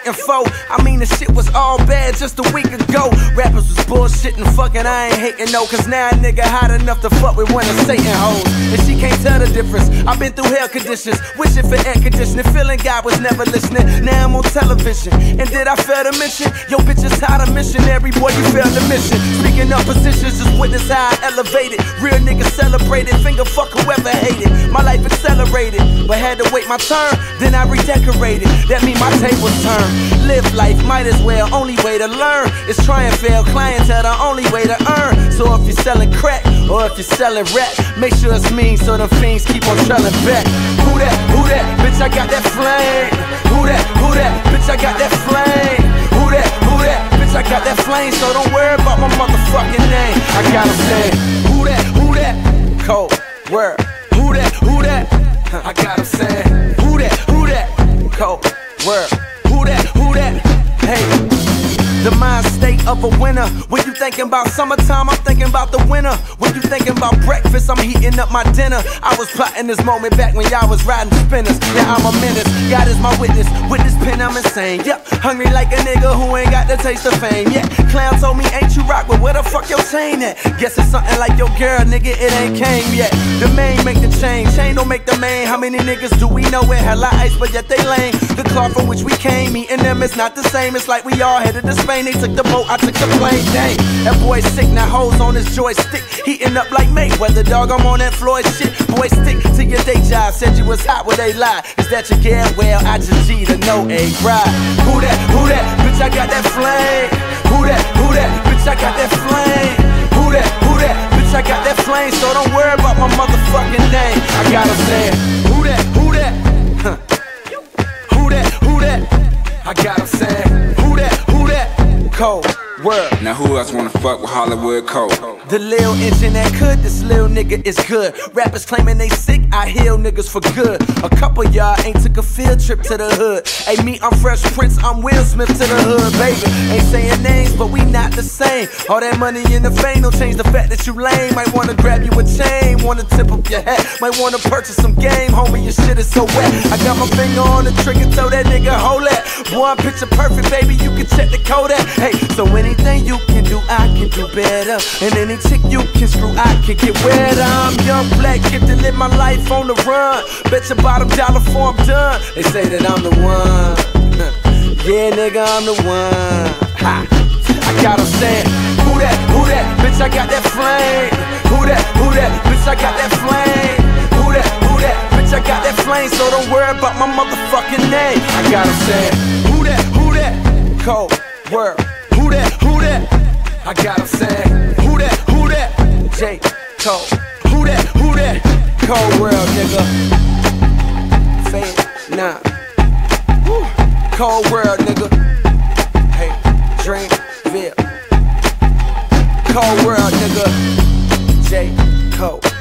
waiting for. I mean, the shit was all bad just a week ago. Rappers was bullshitting, fucking, I ain't hating no. Cause now a nigga hot enough to fuck with one of Satan hoes. And she can't tell the difference. I've been through hell conditions, wishing for air conditioning, feeling God was never listening. Now I'm on television, and did I fail to mention? Yo, bitch is tired of missionary, boy, you failed the mission. Speaking of positions, just witness how I elevated. Real niggas celebrated, finger fuck whoever hated. My life accelerated, but had to wait my turn, then I redecorated. That mean my tables turn. Live life, might as well, only way to learn is try and fail, clientele the only way to earn. So if you're selling crack, or if you're selling rap, make sure it's mean so them fiends keep on trailing back. Who that, bitch, I got that flame. Who that, bitch, I got that flame. Who that, bitch, I got that flame. So don't worry about my motherfucking name. I gotta say, who that, cold word. Who that, I gotta say, who that, cold word. Who that, hey. The mind state of a winner. When you thinking about summertime, I'm thinking about the winter. When you thinking about breakfast, I'm heating up my dinner. I was plotting this moment back when y'all was riding spinners. Now I'm a menace, God is my witness. With this pen I'm insane, yep. Hungry like a nigga who ain't got the taste of fame, yeah. Clown told me, ain't you rock, but where the fuck your chain at? Guess it's something like your girl, nigga, it ain't came yet. The main make the chain don't make the main. How many niggas do we know with hella ice, but yet they lame? The cloth from which we came, eating them, it's not the same. It's like we all headed to Spain. They took the boat, I took the plane, dang. That boy sick, now hoes on his joystick. Heating up like Mayweather, dog, I'm on that Floyd shit. Boy, stick to your day job, said you was hot, well they lie. Is that your girl? Well, I just G to know a ride. Who that, bitch, I got that flame. Who that, bitch, I got that flame. Who that, bitch, I got that flame. So don't worry about my motherfucking name. I gotta say, who that, huh. Who that, I gotta say, who that, cold word. Now who else wanna fuck with Hollywood Cole? The lil engine that could, this lil nigga is good. Rappers claiming they sick, I heal niggas for good. A couple y'all ain't took a field trip to the hood. Hey, me, I'm Fresh Prince, I'm Will Smith to the hood, baby. Ain't saying names, but we not the same. All that money in the fame don't change the fact that you lame. Might wanna grab you a chain, wanna tip up your hat. Might wanna purchase some game, homie, your shit is so wet. I got my finger on the trigger, tell that nigga hold that. Boy, I'm picture perfect, baby, you can check the code at. Hey, so anything you can do, I can do better. And any chick you can screw, I can get wetter. I'm young, black, gifted, live my life on the run. Bet your bottom dollar before I'm done. They say that I'm the one. Yeah, nigga, I'm the one. Ha. I got 'em saying, who that, bitch, I got that flame. Who that, bitch, I got that flame. Who that, bitch, I got that flame. So don't worry about my motherfucking name. I got 'em saying, who that, cold word. Who that, I got 'em saying, who that, J. Cole. Who that, cold world, nigga. Fade, nah. Woo. Cold world, nigga. Hey, Dreamville. Cold world, nigga. J. Cole.